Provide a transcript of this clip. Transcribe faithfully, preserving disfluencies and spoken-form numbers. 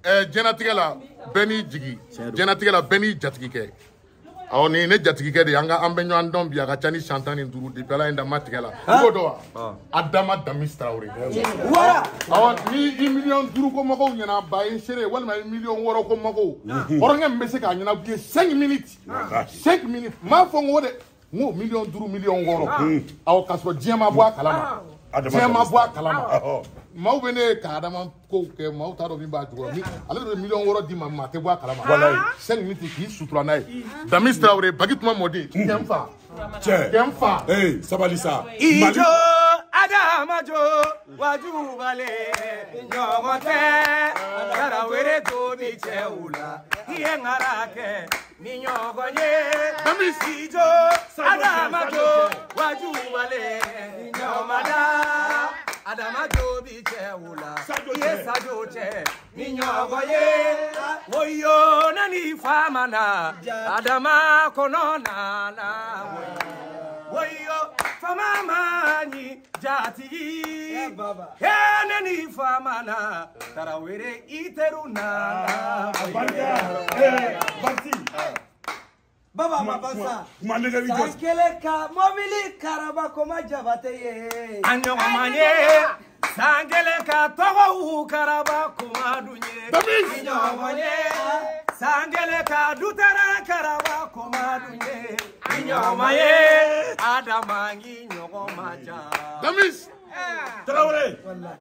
jɛnatigɛ la bɛɛ n'i jigi jɛnatigɛ la bɛɛ n'i jatigi kɛ awɔ nin ne jatigi kɛ de an ka an bɛ ɲɔgɔn dɔn bi a ka ca ni san tan ni duuru depuis Ala ye n da n ma tigɛ la i b'o dɔn wa Adama Damis Traoré awɔ ni i miliyɔn duuru ko mɔgɔw ɲɛna ba ye seere walima i miliyɔn wɔɔrɔ ko mɔgɔw hɔrɔnkɛ min bɛ se k'a ɲɛnabɔ ye cinq minutes cinq minutes n m'a fɔ n ko dɛ n ko miliyɔn duuru miliyɔn wɔɔrɔ awɔ k'a sɔrɔ diɲɛ ma bɔ a kalama diɲɛ ma bɔ a kalama maaw bɛ ne ka Adama kow kɛ maaw t'a dɔn min b'a jukɔrɔ ni ale de bɛ miliyɔn wɔɔrɔ di ma maa tɛ bɔ a kalama cinq minutes k'i sutura n'a ye Damis Traoré Bagituma mɔden kɛ n fa cɛ kɛ n fa sabali sa ijo Adama jo wajubale ɲɔgɔn tɛ Traoré to ni cɛw la i ye ŋara kɛ ni ɲɔgɔn ye Damis ijo Adama jo wajubale ɲɔgɔn da Adama jo bi cɛw la i ye sajo cɛ ni ɲɔgɔn ye woyo na ni fama na Adama kɔnɔ na la woyo fama ma ni jatigi he ne ni fama na Traoré i teru na Baba Mabasa, Sankele ka mobili karaba koma jabate ye. Anyomanye, Sankele ka togo karaba koma dunye. Anyomanye, Sankele ka dutara karaba koma dunye. Anyomanye, Adamangi nyogo maja. Damis Traoré.